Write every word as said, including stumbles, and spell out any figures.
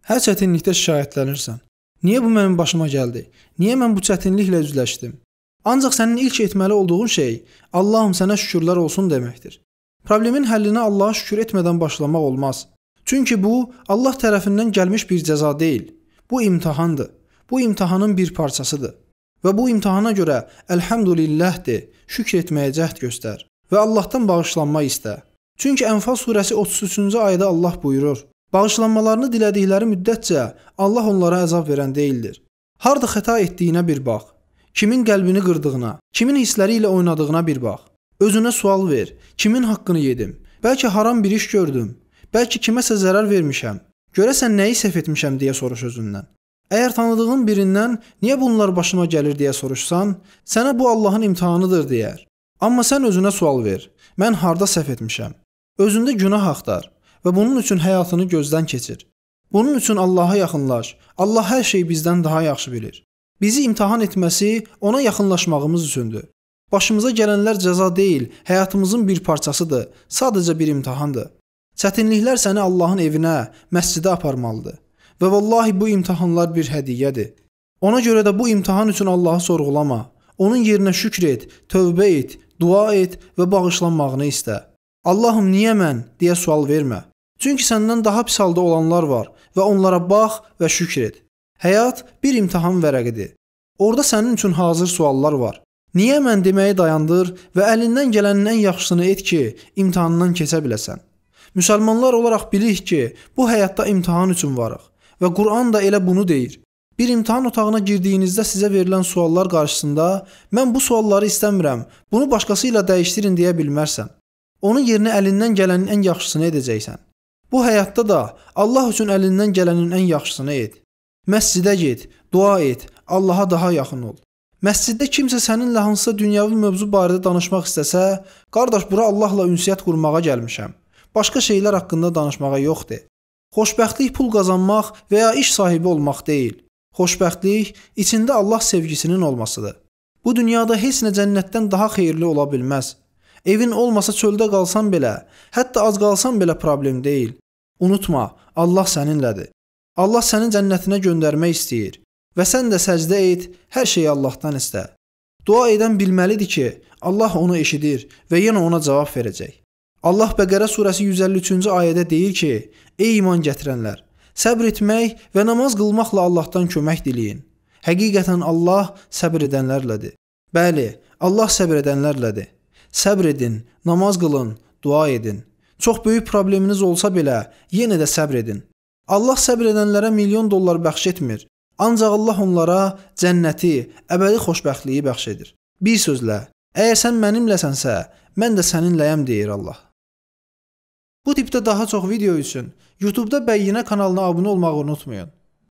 Hər çətinlikdə şikayətlənirsən. Niyə bu mənim başıma gəldi? Niyə mən bu çətinliklə üzləşdim? Ancaq sənin ilk etməli olduğun şey Allahım sənə şükürlər olsun deməkdir. Problemin həllinə Allaha şükür etmədən başlamaq olmaz. Çünki bu Allah tərəfindən gəlmiş bir cəza deyil. Bu imtahandır. Bu imtahanın bir parçasıdır. Və bu imtahana görə elhamdülillah de, şükr etməyə cəhd göstər və Allahdan bağışlanma istə. Çünki Ənfal surəsi otuz üçüncü ayədə Allah buyurur: "Bağışlanmalarını dilədikləri müddətcə Allah onlara əzab verən deyildir." Harda xəta etdiyinə bir bax. Kimin qəlbini qırdığına, kimin hissləri ilə oynadığına bir bax. Özünə sual ver. Kimin haqqını yedim? Bəlkə haram bir iş gördüm. Bəlkə kiməsə zərər vermişəm. Görəsən nəyi səhv etmişəm deyə soruş özündən. Əgər tanıdığın birindən niyə bunlar başıma gəlir deyə soruşsan, sənə bu Allahın imtahanıdır deyər. Amma sən özünə sual ver. Mən harda səhv etmişəm? Özündə günah axtar və bunun üçün həyatını gözdən keçir. Bunun üçün Allaha yaxınlaş. Allah hər şeyi bizdən daha yaxşı bilir. Bizi imtahan etməsi ona yaxınlaşmağımız üçündür. Başımıza gələnlər cəza deyil, həyatımızın bir parçasıdır, sadəcə bir imtahandır. Çətinliklər səni Allahın evinə, məscidə aparmalıdır. Və vallahi bu imtahanlar bir hədiyyədir. Ona görə də bu imtahan üçün Allahı sorğulama. Onun yerinə şükr et, tövbə et, dua et və bağışlanmağını istə. Allahım niyə mən deyə sual vermə. Çünki səndən daha pis halda olanlar var və onlara bax və şükr et. Həyat bir imtahan vərəqidir. Orada sənin üçün hazır suallar var. Niyə mən deməyi dayandır və əlindən gələnin ən yaxşısını et ki, imtahandan keçə biləsən. Müsəlmanlar olaraq bilirik ki, bu həyatda imtahan üçün varıq və Quran da elə bunu deyir. Bir imtahan otağına girdiyinizdə sizə verilən suallar qarşısında mən bu sualları istəmirəm, bunu başqası ilə dəyişdirin deyə bilmərsən. Onun yerinə əlindən gələnin ən yaxşısını edəcəksən. Bu həyatda da Allah üçün əlindən gələnin ən yaxşısını et. Məscidə get, dua et, Allaha daha yaxın ol. Məsciddə kimsə səninlə hansısa dünyavi mövzu barədə danışmaq istəsə, qardaş bura Allahla ünsiyyət qurmağa gəlmişəm. Başqa şeylər haqqında danışmağa yox de. Xoşbəxtlik pul qazanmaq və ya iş sahibi olmaq deyil. Xoşbəxtlik içində Allah sevgisinin olmasıdır. Bu dünyada heç nə cənnətdən daha xeyirli ola bilməz. Evin olmasa çöldə qalsan belə, hətta az qalsan belə problem deyil. Unutma, Allah səninlədir. Allah səni cənnətinə göndərmək istəyir və sən də səcdə et, hər şeyi Allahdan istə. Dua edən bilməlidir ki, Allah onu eşidir və yenə ona cavab verəcək. Allah Bəqərə surəsi yüz əlli üçüncü ayədə deyir ki, ey iman gətirənlər, səbr etmək və namaz qılmaqla Allahdan kömək diləyin. Həqiqətən Allah səbr edənlərlədir. Bəli, Allah səbr edənlərlədir. Səbr edin, namaz qılın, dua edin. Çox böyük probleminiz olsa belə, yenə də səbr edin. Allah səbr edənlərə milyon dollar bəxş etmir. Ancaq Allah onlara cənnəti, əbədi xoşbəxtliyi bəxş edir. Bir sözlə, əgər sən mənimləsənsə, mən də səninləyəm deyir Allah. Bu tipdə daha çox video üçün YouTube'da Bəyyinə kanalına abunə olmağı unutmayın.